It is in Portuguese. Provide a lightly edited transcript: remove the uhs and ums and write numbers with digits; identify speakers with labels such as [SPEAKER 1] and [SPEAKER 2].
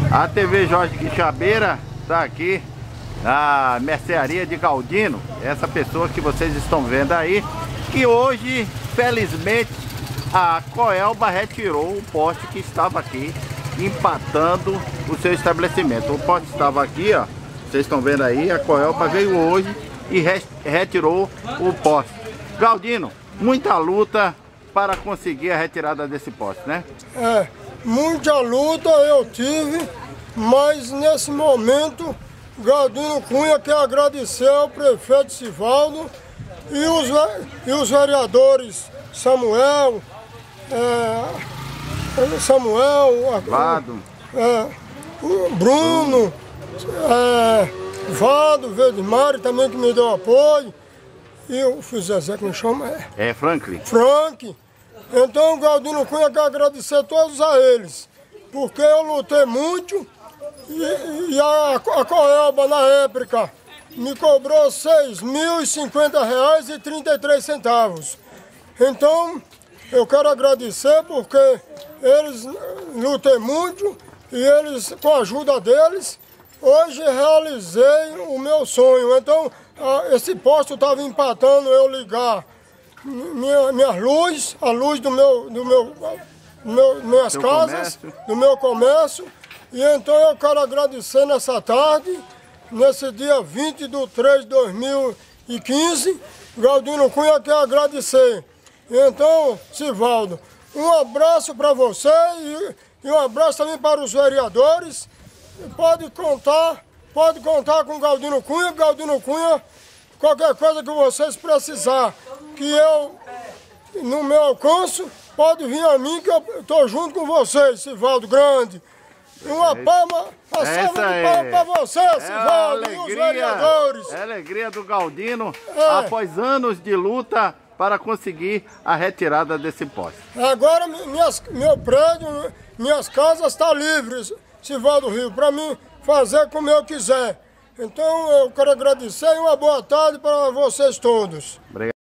[SPEAKER 1] A TV Jorge Quixabeira está aqui na mercearia de Galdino. Essa pessoa que vocês estão vendo aí, que hoje, felizmente, a Coelba retirou o poste que estava aqui, empatando o seu estabelecimento. O poste estava aqui, ó, vocês estão vendo aí, a Coelba veio hoje e retirou o poste. Galdino, muita luta para conseguir a retirada desse poste, né?
[SPEAKER 2] Muita luta eu tive, mas nesse momento Galdino Cunha quer agradecer ao prefeito Sivaldo e os vereadores Samuel,
[SPEAKER 1] Vado,
[SPEAKER 2] Bruno, Vado, Vedmari também que me deu apoio, e o Zezé, que me chama?
[SPEAKER 1] Franklin.
[SPEAKER 2] Frank. Então o Galdino Cunha quer agradecer todos a eles, porque eu lutei muito e a Coelba na época me cobrou R$ 6.050,33. Então eu quero agradecer porque eles lutei muito e eles, com a ajuda deles, hoje realizei o meu sonho. Então esse posto estava empatando eu ligar minhas luzes, a luz minhas casas, do meu comércio. E então eu quero agradecer nessa tarde, nesse dia 20/3/2015, Galdino Cunha quer agradecer. Então, Sivaldo, um abraço para você e um abraço também para os vereadores. Pode contar com Galdino Cunha, qualquer coisa que vocês precisar, que eu, no meu alcance, pode vir a mim que eu estou junto com vocês, Sivaldo Grande. Uma palma, uma salva de palmas para você, Sivaldo, e os vereadores.
[SPEAKER 1] É a alegria do Galdino, após anos de luta para conseguir a retirada desse poste.
[SPEAKER 2] Agora meu prédio, minhas casas estão livres, Sivaldo Rio, para mim fazer como eu quiser. Então eu quero agradecer e uma boa tarde para vocês todos.
[SPEAKER 1] Obrigado.